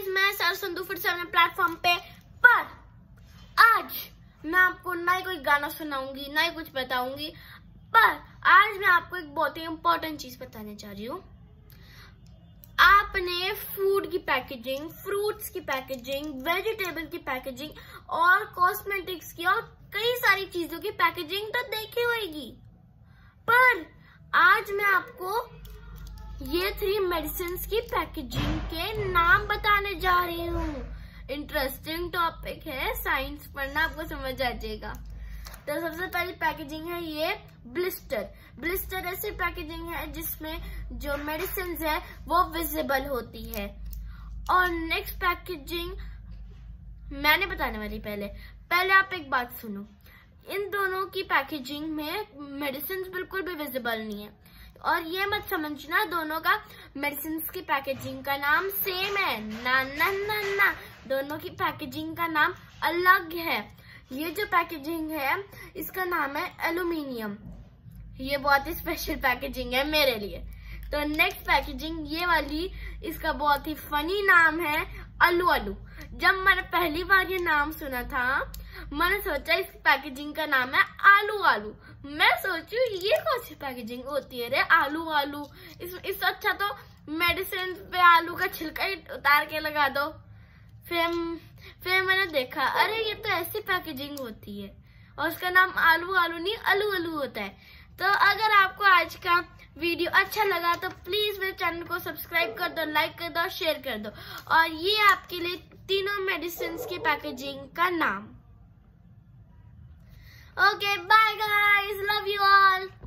Guys, मैं sir Sandhu फिर से अपने प्लेटफॉर्म पे। पर आज मैं आपको ना ही कोई गाना सुनाऊंगी ना ही कुछ बताऊंगी, पर आज मैं आपको एक बहुत ही इम्पोर्टेंट चीज बताने जा रही हूँ। आपने फूड की पैकेजिंग, फ्रूट्स की पैकेजिंग, वेजिटेबल की पैकेजिंग और कॉस्मेटिक्स की और कई सारी चीजों की पैकेजिंग तो देखी होगी, पर आज मैं आपको ये 3 मेडिसिन की पैकेजिंग के नाम बताने जा रही हूँ। इंटरेस्टिंग टॉपिक है, साइंस पढ़ना आपको समझ आ जाएगा। तो सबसे पहली पैकेजिंग है ये ब्लिस्टर। ब्लिस्टर ऐसी पैकेजिंग है जिसमें जो मेडिसिन है वो विजिबल होती है। और नेक्स्ट पैकेजिंग मैंने बताने वाली। पहले आप एक बात सुनो, इन दोनों की पैकेजिंग में मेडिसिन बिल्कुल भी विजिबल नहीं है। और ये मत समझना दोनों का मेडिसिन की पैकेजिंग का नाम सेम है, ना ना ना ना, दोनों की पैकेजिंग का नाम अलग है। ये जो पैकेजिंग है इसका नाम है एल्यूमिनियम। ये बहुत ही स्पेशल पैकेजिंग है मेरे लिए। तो नेक्स्ट पैकेजिंग ये वाली, इसका बहुत ही फनी नाम है आलू आलू। जब मैंने पहली बार ये नाम सुना था मैंने सोचा इस पैकेजिंग का नाम है आलू आलू। मैं सोचू ये कौन सी पैकेजिंग होती है रे, आलू आलू। इस अच्छा तो मेडिसिन पे आलू का छिलका ही उतार के लगा दो। फिर मैंने देखा, अरे ये तो ऐसी पैकेजिंग होती है और उसका नाम आलू आलू नहीं अलू अलू होता है। तो अगर आपको आज का वीडियो अच्छा लगा तो प्लीज मेरे चैनल को सब्सक्राइब कर दो, लाइक कर दो, शेयर कर दो। और ये आपके लिए तीनों मेडिसिन की पैकेजिंग का नाम। Okay, bye guys, love you all.